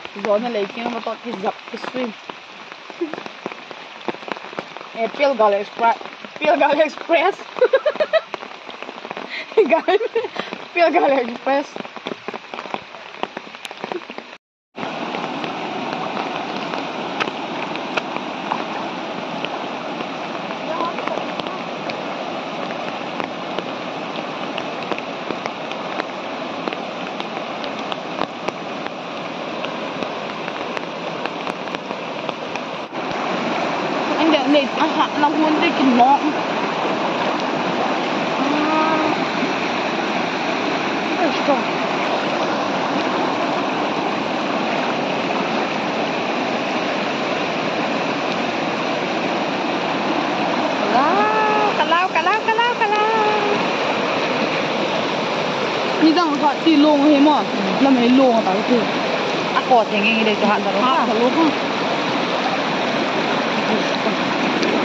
gió nó lấy kia mà to thì dập cái swim Peel Gala Express Peel Gala Express Peel Gala Express này nó muốn đi kinh mộngนี่ต้องเขาตีลงเห็นมั้ยแล้วไม่ลงอ่ะแต่คืออากอดอย่างงี้เลยจะหันตลอดค่ะ